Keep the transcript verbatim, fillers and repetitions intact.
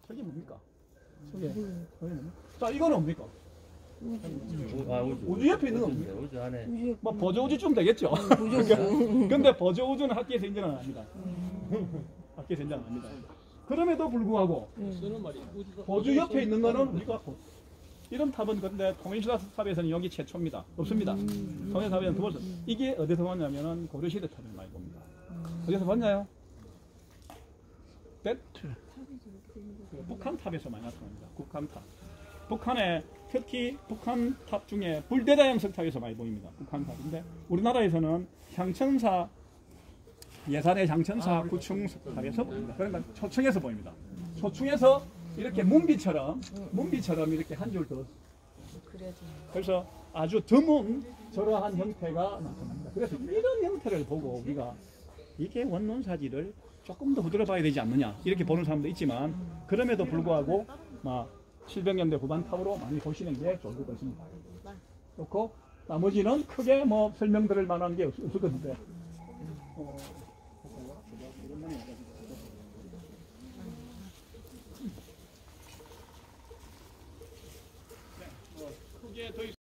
저게 뭡니까? 저게, 저게 뭡니까? 자, 이거는 뭡니까? 우, 아, 우주. 우주 옆에 있는 건 뭡니까? 우주 안에. 뭐 버저우주쯤 되겠죠. 보조우주. 근데 버저우주는 학교에서 인정은 안 합니다. 학교에서 인정 안 합니다. 그럼에도 불구하고 버주 옆에 있는 거는 우리가 보- 이런 탑은 근데 통일시대 탑에서는 여기 최초입니다. 없습니다. 통일시대 탑에는 두 번. 이게 어디서 봤냐면은 고려시대 탑을 많이 봅니다. 어디서 봤나요? 배트. 북한 탑에서 많이 나타납니다. 북한 탑. 북한에 특히 북한 탑 중에 불대자 형성 탑에서 많이 보입니다. 북한 탑인데 우리나라에서는 향천사 예산의 향천사 구층 탑에서 보입니다. 그러니까 초층에서 보입니다. 초층에서 이렇게 문비처럼 문비처럼 이렇게 한 줄 더. 그래서 아주 드문 저러한 형태가 나타납니다. 그래서 이런 형태를 보고 우리가 이게 원론사지를 조금 더 후들어 봐야 되지 않느냐 이렇게 보는 사람도 있지만 그럼에도 불구하고 막 칠백 년대 후반 탑으로 많이 보시는 게 좋을 것 같습니다. 좋고 나머지는 크게 뭐 설명드릴 만한 게 없, 없을 것 같은데 어, 네, 뭐 크게 더